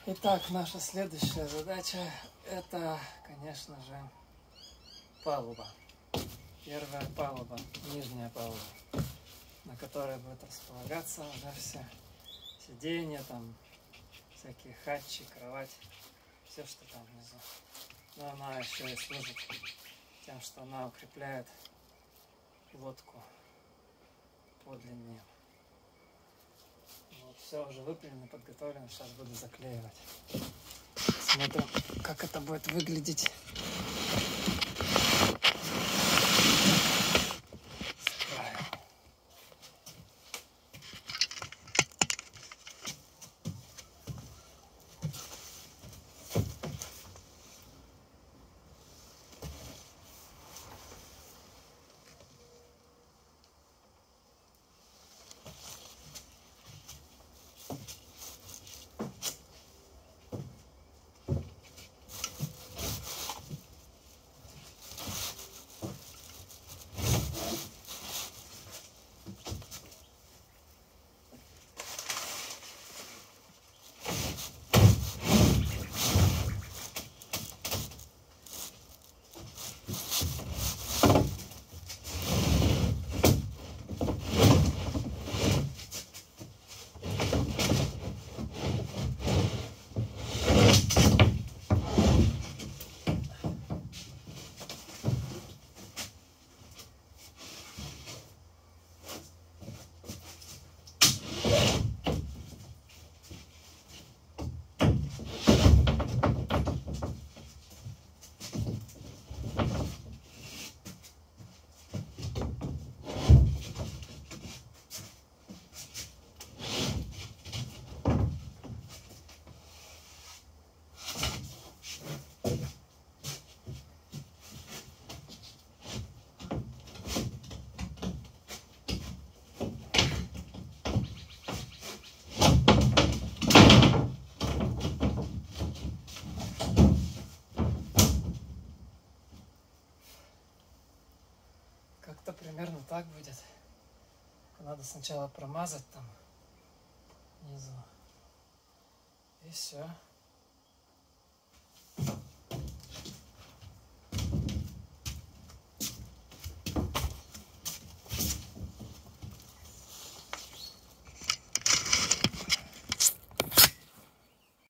Итак, наша следующая задача — это, конечно же, палуба. Первая палуба, нижняя палуба, на которой будет располагаться уже все сиденья, там всякие хатчи, кровать, все, что там внизу. Но она еще и служит тем, что она укрепляет лодку подлиннее. Вот, все уже выпилено, подготовлено, сейчас буду заклеивать. Смотрим, как это будет выглядеть. Как-то примерно так будет. Надо сначала промазать там внизу. И все.